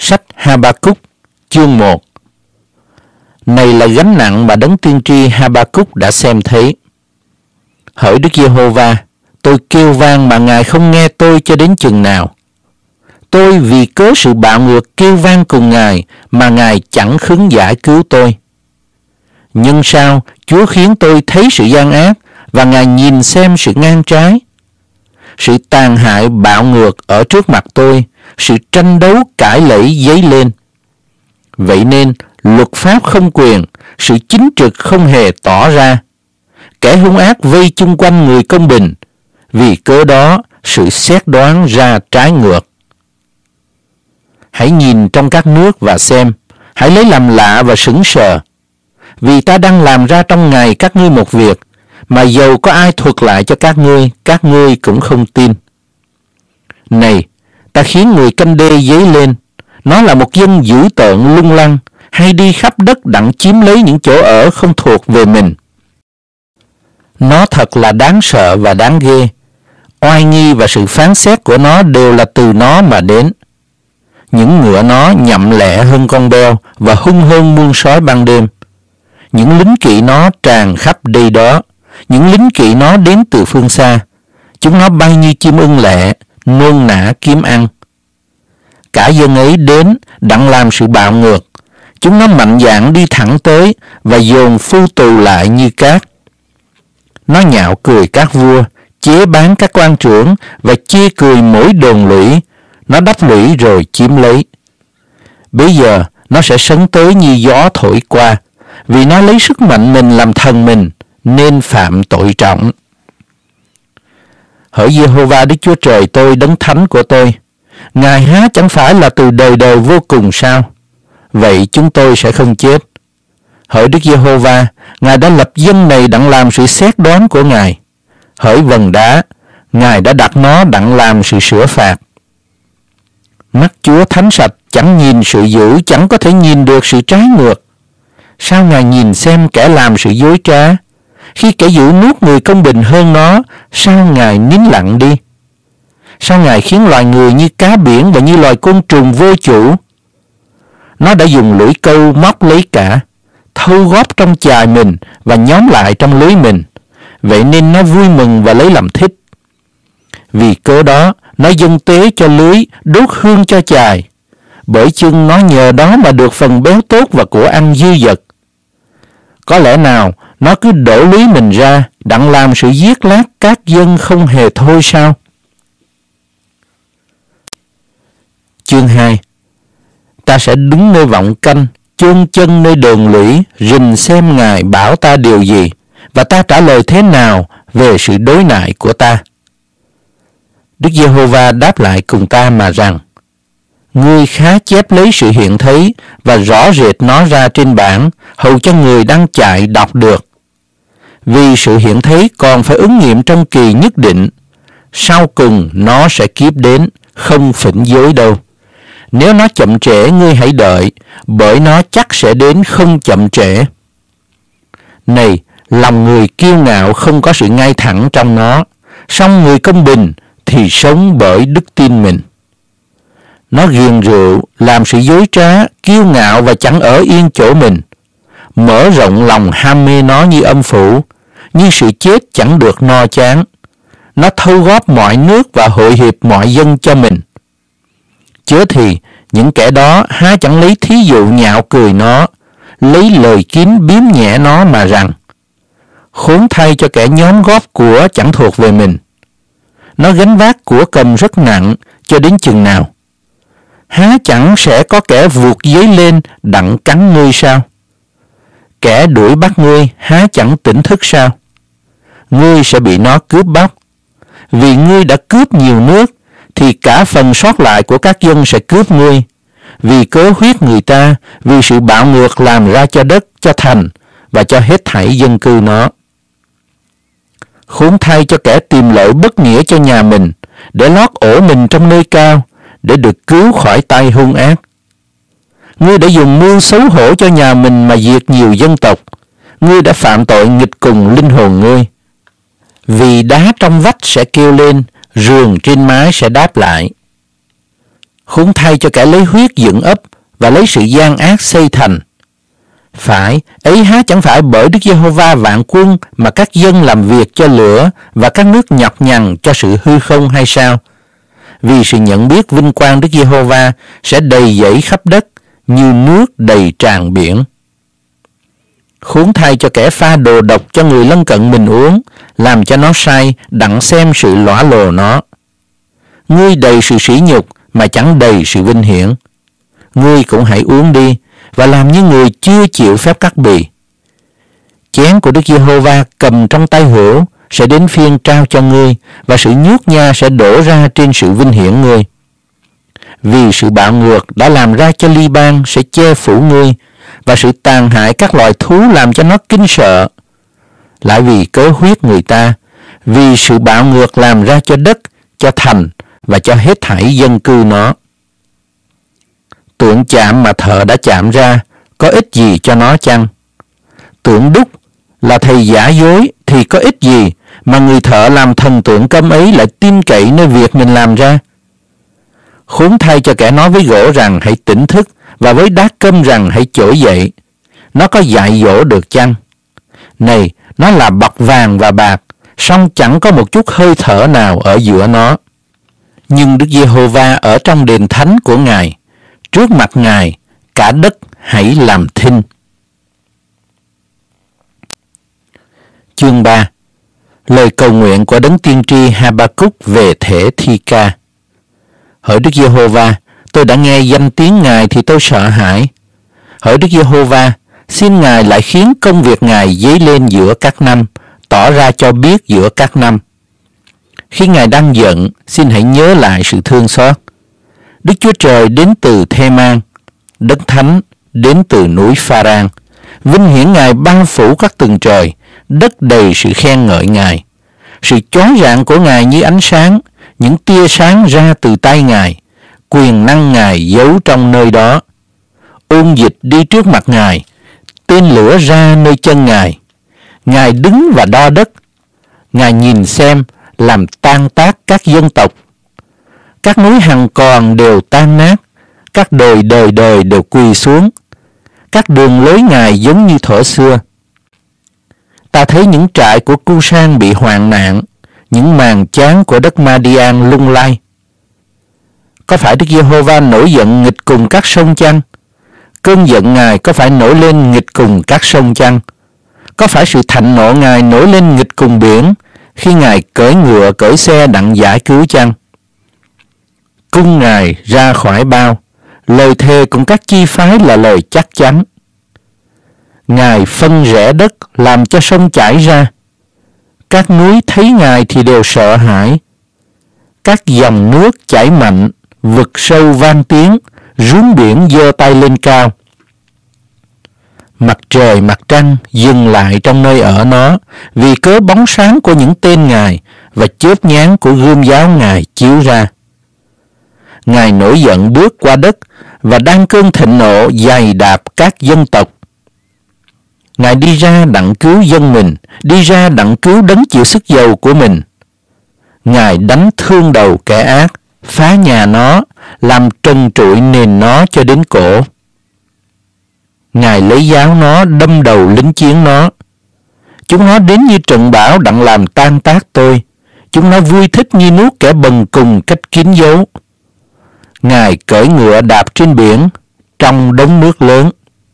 Sách Ha-ba-cúc chương 1. Này là gánh nặng mà đấng tiên tri Ha-ba-cúc đã xem thấy. Hỡi Đức Giê-hô-va, tôi kêu vang mà Ngài không nghe tôi cho đến chừng nào? Tôi vì cớ sự bạo ngược kêu vang cùng Ngài mà Ngài chẳng khứng giải cứu tôi. Nhưng sao Chúa khiến tôi thấy sự gian ác và Ngài nhìn xem sự ngang trái? Sự tàn hại bạo ngược ở trước mặt tôi, sự tranh đấu cãi lẫy dấy lên. Vậy nên luật pháp không quyền, sự chính trực không hề tỏ ra. Kẻ hung ác vây chung quanh người công bình, vì cớ đó sự xét đoán ra trái ngược. Hãy nhìn trong các nước và xem, hãy lấy làm lạ và sững sờ. Vì ta đang làm ra trong ngày các ngươi một việc, mà dầu có ai thuật lại cho các ngươi cũng không tin. Này, ta khiến người canh đê dấy lên, nó là một dân dữ tợn lung lăng, hay đi khắp đất đặng chiếm lấy những chỗ ở không thuộc về mình. Nó thật là đáng sợ và đáng ghê. Oai nghi và sự phán xét của nó đều là từ nó mà đến. Những ngựa nó nhậm lẹ hơn con beo và hung hơn muôn sói ban đêm. Những lính kỵ nó tràn khắp đây đó. Những lính kỵ nó đến từ phương xa. Chúng nó bay như chim ưng lẹ, nôn nã kiếm ăn. Cả dân ấy đến đặng làm sự bạo ngược. Chúng nó mạnh dạn đi thẳng tới và dồn phu tù lại như cát. Nó nhạo cười các vua, chế báng các quan trưởng và chê cười mỗi đồn lũy. Nó đắp lũy rồi chiếm lấy. Bây giờ nó sẽ sấn tới như gió thổi qua, vì nó lấy sức mạnh mình làm thần mình, nên phạm tội trọng. Hỡi Giê-hô-va Đức Chúa Trời tôi, đấng thánh của tôi, Ngài há chẳng phải là từ đời đời vô cùng sao? Vậy chúng tôi sẽ không chết. Hỡi Đức Giê-hô-va, Ngài đã lập dân này đặng làm sự xét đoán của Ngài. Hỡi vầng đá, Ngài đã đặt nó đặng làm sự sửa phạt. Mắt Chúa thánh sạch chẳng nhìn sự dữ, chẳng có thể nhìn được sự trái ngược. Sao Ngài nhìn xem kẻ làm sự dối trá? Khi kẻ dữ nuốt người công bình hơn nó, sao Ngài nín lặng đi? Sao Ngài khiến loài người như cá biển và như loài côn trùng vô chủ? Nó đã dùng lưỡi câu móc lấy cả, thâu góp trong chài mình và nhóm lại trong lưới mình. Vậy nên nó vui mừng và lấy làm thích. Vì cớ đó, nó dâng tế cho lưới, đốt hương cho chài. Bởi chưng nó nhờ đó mà được phần béo tốt và của ăn dư dật. Có lẽ nào nó cứ đổ lưới mình ra, đặng làm sự giết lát các dân không hề thôi sao? Chương 2. Ta sẽ đứng nơi vọng canh, chôn chân nơi đồn lũy, rình xem Ngài bảo ta điều gì, và ta trả lời thế nào về sự đối nại của ta. Đức Giê-hô-va đáp lại cùng ta mà rằng: Ngươi khá chép lấy sự hiện thấy và rõ rệt nó ra trên bảng, hầu cho người đang chạy đọc được. Vì sự hiện thấy còn phải ứng nghiệm trong kỳ nhất định, sau cùng nó sẽ kiếp đến, không phỉnh dối đâu. Nếu nó chậm trễ, ngươi hãy đợi, bởi nó chắc sẽ đến không chậm trễ. Này, lòng người kiêu ngạo không có sự ngay thẳng trong nó, song người công bình thì sống bởi đức tin mình. Nó ghiền rượu, làm sự dối trá, kiêu ngạo và chẳng ở yên chỗ mình. Mở rộng lòng ham mê nó như âm phủ, nhưng sự chết chẳng được no chán. Nó thâu góp mọi nước và hội hiệp mọi dân cho mình. Chớ thì những kẻ đó há chẳng lấy thí dụ nhạo cười nó, lấy lời kín biếm nhẹ nó mà rằng: Khốn thay cho kẻ nhóm góp của chẳng thuộc về mình. Nó gánh vác của cầm rất nặng cho đến chừng nào? Há chẳng sẽ có kẻ vụt dấy lên đặng cắn ngươi sao? Kẻ đuổi bắt ngươi há chẳng tỉnh thức sao? Ngươi sẽ bị nó cướp bóc. Vì ngươi đã cướp nhiều nước, thì cả phần sót lại của các dân sẽ cướp ngươi. Vì cớ huyết người ta, vì sự bạo ngược làm ra cho đất, cho thành và cho hết thảy dân cư nó. Khốn thay cho kẻ tìm lợi bất nghĩa cho nhà mình, để lót ổ mình trong nơi cao, để được cứu khỏi tay hung ác. Ngươi đã dùng mưu xấu hổ cho nhà mình mà diệt nhiều dân tộc. Ngươi đã phạm tội nghịch cùng linh hồn ngươi. Vì đá trong vách sẽ kêu lên, giường trên mái sẽ đáp lại. Khốn thay cho kẻ lấy huyết dựng ấp và lấy sự gian ác xây thành. Phải, ấy há chẳng phải bởi Đức Giê-hô-va vạn quân mà các dân làm việc cho lửa và các nước nhọc nhằn cho sự hư không hay sao? Vì sự nhận biết vinh quang Đức Giê-hô-va sẽ đầy dẫy khắp đất như nước đầy tràn biển. Khốn thay cho kẻ pha đồ độc cho người lân cận mình uống, làm cho nó say, đặng xem sự lõa lồ nó. Ngươi đầy sự sỉ nhục mà chẳng đầy sự vinh hiển. Ngươi cũng hãy uống đi và làm như người chưa chịu phép cắt bì. Chén của Đức Giê-hô-va cầm trong tay hữu sẽ đến phiên trao cho ngươi, và sự nhút nhát sẽ đổ ra trên sự vinh hiển ngươi. Vì sự bạo ngược đã làm ra cho Li-ban sẽ che phủ ngươi, và sự tàn hại các loài thú làm cho nó kinh sợ. Lại vì cớ huyết người ta, vì sự bạo ngược làm ra cho đất, cho thành và cho hết thảy dân cư nó. Tượng chạm mà thợ đã chạm ra, có ích gì cho nó chăng? Tượng đúc là thầy giả dối thì có ích gì mà người thợ làm thần tượng câm ấy lại tin cậy nơi việc mình làm ra? Khốn thay cho kẻ nói với gỗ rằng hãy tỉnh thức, và với đá câm rằng hãy trỗi dậy. Nó có dạy dỗ được chăng? Này, nó là bọc vàng và bạc, song chẳng có một chút hơi thở nào ở giữa nó. Nhưng Đức Giê-hô-va ở trong đền thánh của Ngài, trước mặt Ngài, cả đất hãy làm thinh. Chương 3. Lời cầu nguyện của đấng tiên tri Ha-ba-cúc về thể thi ca. Hỡi Đức Giê-hô-va, tôi đã nghe danh tiếng Ngài thì tôi sợ hãi. Hỡi Đức Giê-hô-va, xin Ngài lại khiến công việc Ngài dấy lên giữa các năm, tỏ ra cho biết giữa các năm. Khi Ngài đang giận, xin hãy nhớ lại sự thương xót. Đức Chúa Trời đến từ Thê-man, Đấng Thánh đến từ núi Pha-ran. Vinh hiển Ngài bao phủ các tầng trời, đất đầy sự khen ngợi Ngài. Sự chói rạng của Ngài như ánh sáng, những tia sáng ra từ tay Ngài. Quyền năng Ngài giấu trong nơi đó. Ôn dịch đi trước mặt Ngài, tên lửa ra nơi chân Ngài. Ngài đứng và đo đất. Ngài nhìn xem, làm tan tác các dân tộc. Các núi hằng còn đều tan nát, các đồi đời đời đều quỳ xuống. Các đường lối Ngài giống như thuở xưa. Ta thấy những trại của Cu-san bị hoạn nạn, những màn chán của đất Ma-đi-an lung lay. Có phải Đức Giê-hô-va nổi giận nghịch cùng các sông chăng? Cơn giận Ngài có phải nổi lên nghịch cùng các sông chăng? Có phải sự thạnh nộ Ngài nổi lên nghịch cùng biển, khi Ngài cưỡi ngựa cưỡi xe đặng giải cứu chăng? Cung Ngài ra khỏi bao, lời thề cùng các chi phái là lời chắc chắn. Ngài phân rẽ đất làm cho sông chảy ra. Các núi thấy Ngài thì đều sợ hãi. Các dòng nước chảy mạnh, vực sâu vang tiếng, rúng biển giơ tay lên cao. Mặt trời mặt trăng dừng lại trong nơi ở nó, vì cớ bóng sáng của những tên Ngài và chớp nhoáng của gươm giáo Ngài chiếu ra. Ngài nổi giận bước qua đất và đang cơn thịnh nộ giày đạp các dân tộc. Ngài đi ra đặng cứu dân mình, đi ra đặng cứu đấng chịu sức dầu của mình. Ngài đánh thương đầu kẻ ác, phá nhà nó, làm trần trụi nền nó cho đến cổ. Ngài lấy giáo nó đâm đầu lính chiến nó. Chúng nó đến như trận bão đặng làm tan tác tôi. Chúng nó vui thích như nuốt kẻ bần cùng cách kín dấu. Ngài cưỡi ngựa đạp trên biển, trong đống nước lớn.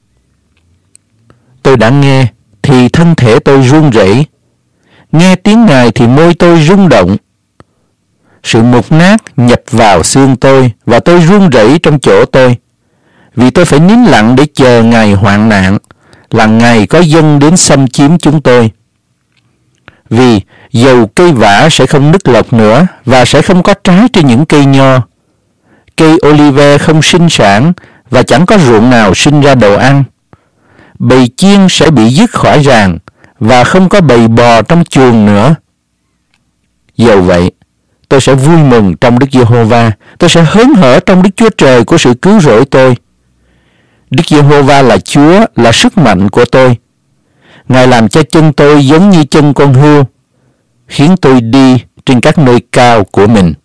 Tôi đã nghe, thì thân thể tôi run rẩy. Nghe tiếng Ngài thì môi tôi rung động. Sự mục nát nhập vào xương tôi, và tôi run rẩy trong chỗ tôi. Vì tôi phải nín lặng để chờ ngày hoạn nạn, là ngày có dân đến xâm chiếm chúng tôi. Vì dầu cây vả sẽ không nứt lộc nữa, và sẽ không có trái trên những cây nho. Cây olive không sinh sản, và chẳng có ruộng nào sinh ra đồ ăn. Bầy chiên sẽ bị dứt khỏi ràng, và không có bầy bò trong chuồng nữa. Dầu vậy, tôi sẽ vui mừng trong Đức Giê-hô-va, tôi sẽ hớn hở trong Đức Chúa Trời của sự cứu rỗi tôi. Đức Giê-hô-va là Chúa, là sức mạnh của tôi. Ngài làm cho chân tôi giống như chân con hươu, khiến tôi đi trên các nơi cao của mình.